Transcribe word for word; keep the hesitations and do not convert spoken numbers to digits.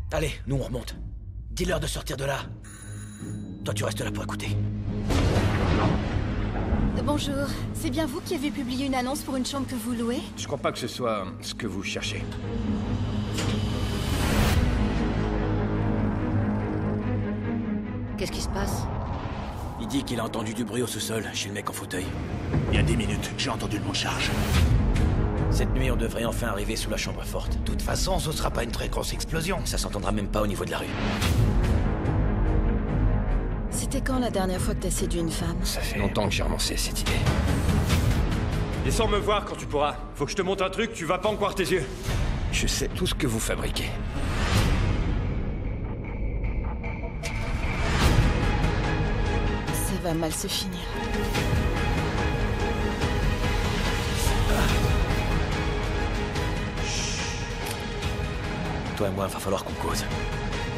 Allez, nous on remonte. Dis-leur de sortir de là. Toi, tu restes là pour écouter. Bonjour, c'est bien vous qui avez publié une annonce pour une chambre que vous louez? Je crois pas que ce soit ce que vous cherchez. Qu'est-ce qui se passe? Il dit qu'il a entendu du bruit au sous-sol, chez le mec en fauteuil. Il y a dix minutes, j'ai entendu le mot charge. Cette nuit, on devrait enfin arriver sous la chambre forte. De toute façon, ce sera pas une très grosse explosion. Ça s'entendra même pas au niveau de la rue. C'était quand la dernière fois que t'as séduit une femme? Ça fait longtemps que j'ai renoncé à cette idée. Descends me voir quand tu pourras. Faut que je te montre un truc, tu vas pas en croire tes yeux. Je sais tout ce que vous fabriquez. Ça va mal se finir. Toi et moi, va falloir qu'on cause.